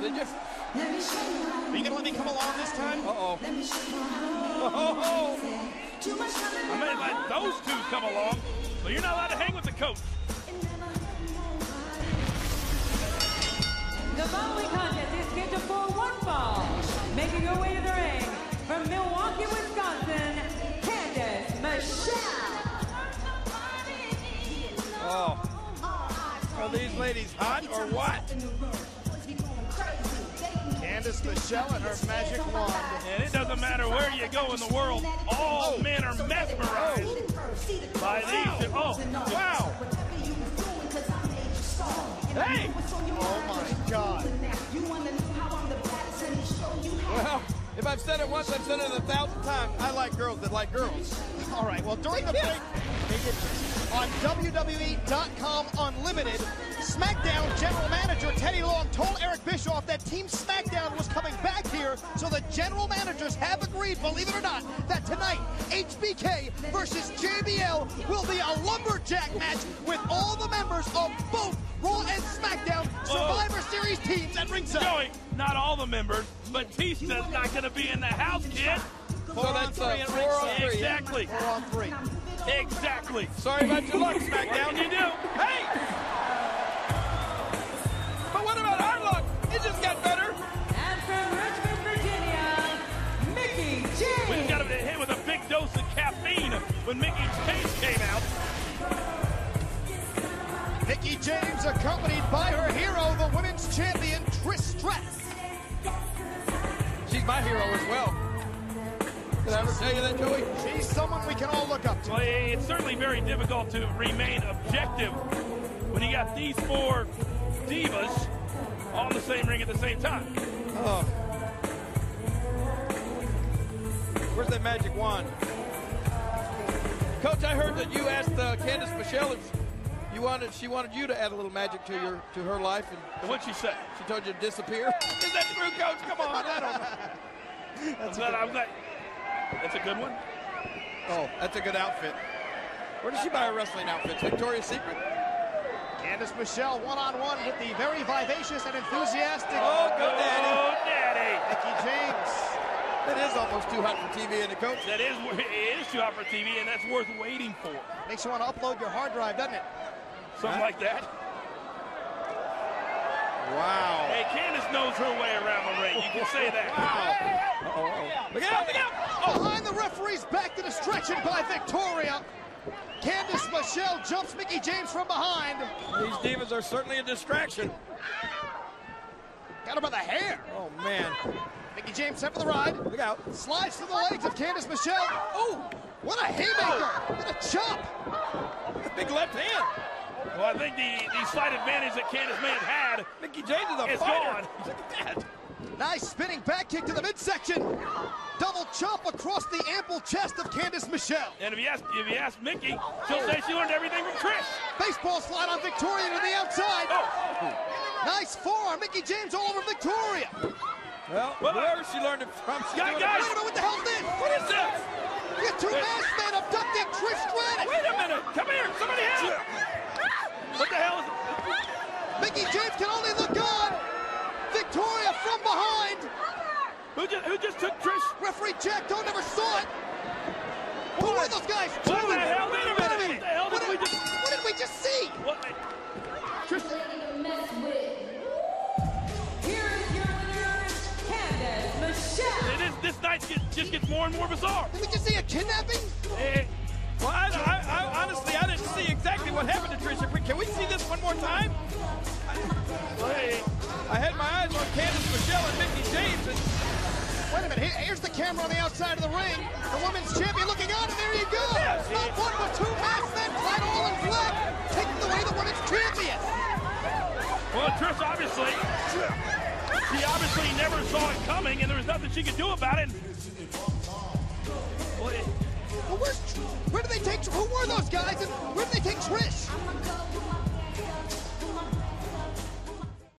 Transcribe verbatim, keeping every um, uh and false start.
did you? Are you gonna let me come along this time? Uh-oh. Oh, I may let those two come along, but you're not allowed to hang with the coach. The following contest is scheduled for one fall. Making her way to the ring from Milwaukee, Wisconsin, Candice Michelle. oh. Are these ladies hot or what? Candice Michelle and her magic wand. And it doesn't matter where you go in the world, all men are mesmerized by these. Oh, Wow. Hey! Oh my God. Well, if I've said it once, I've said it a thousand times. I like girls that like girls. All right, well, during the break, on W W E dot com Unlimited, SmackDown General Manager Teddy Long told Eric Bischoff that Team SmackDown was coming back here, so the general managers have agreed, believe it or not, that tonight, H B K versus J B L will be a lumberjack match with all the members of both Raw and SmackDown Survivor Whoa. Series teams at ringside. Joey, not all the members, Batista's not going to be in the house, kid. So that's uh, four on three. Exactly. Four on three. Exactly. Sorry about your luck, What SmackDown. can you do? Hey! But what about our luck? It just got better. And from Richmond, Virginia, Mickie We James. just got hit with a big dose of caffeine when Mickie James came out. Mickie James accompanied by her hero, the women's champion, Trish Stratus. She's my hero as well. Did I ever tell you that, Joey? She's someone we can all look up to. Well, it's certainly very difficult to remain objective when you got these four divas all in the same ring at the same time. Oh. Where's that magic wand? Coach, I heard that you asked uh, Candice Michelle if you wanted, she wanted you to add a little magic to your to her life, and What'd she say? she told you to disappear. Is that true, Coach? Come on, I don't know. I'm glad, I'm glad. That's a good one. Oh, that's a good outfit. Where does she buy her wrestling outfits? Victoria's Secret? Candice Michelle one-on-one with the very vivacious and enthusiastic Oh, go daddy. Oh, daddy. Mickie James. That is almost too hot for T V, and the coach. That is, it is too hot for T V, and that's worth waiting for. Makes you want to upload your hard drive, doesn't it? Something Huh? like that. Wow. Hey, Candice knows her way around the ring. You can say that. Wow. Uh-oh, uh-oh. Look out, look out. Oh. Behind the referee's back to distraction by Victoria. Candice Michelle jumps Mickie James from behind. These divas are certainly a distraction. Got her by the hair. Oh, man. Mickie James set for the ride. Look out. Slides to the legs of Candice Michelle. Oh, what a haymaker. What a chop. Big left hand. Well, I think the, the slight advantage that Candice may have had Mickie James is a is fighter. gone. Look at that. Nice spinning back kick to the midsection. Double chop across the ample chest of Candice Michelle. And if you ask if you ask Mickie, she'll say she learned everything from Trish. Baseball slide on Victoria to the outside. Oh, Nice forearm. Mickie James all over Victoria. Well, Well, whoever she learned it from, she's Guys, doing guys. Wait a minute, what the hell's this? what is this? You got two masked men abducting Trish Stratus. Wait a minute. Come here. Somebody help. What the hell is it? Mickie James can only look on. Victoria from behind. Who just, who just took Trish? Referee Jack Doe never saw it. Who were those guys? What Two. the hell? Wait a minute. Wait a What the hell did What we did, just... what did we just see? What? Trish... Here is your winner, Candice Michelle. It is, this night get, just gets more and more bizarre. Did we just see a kidnapping? Eh, Well, I, I, I, honestly, I didn't see exactly what happened to Tricia. Can we see this one more time? hey, I had my eyes on Candice Michelle and Mickie James, and Wait a minute, here, here's the camera on the outside of the ring. The women's champion looking on, and there you go. Yes. Not one, but two masked men, clad all in black, taking away the women's champion. well, Trish obviously, she obviously never saw it coming, and there was nothing she could do about it. Well, it, Well, where's, where did they take, who were those guys, and where did they take Trish?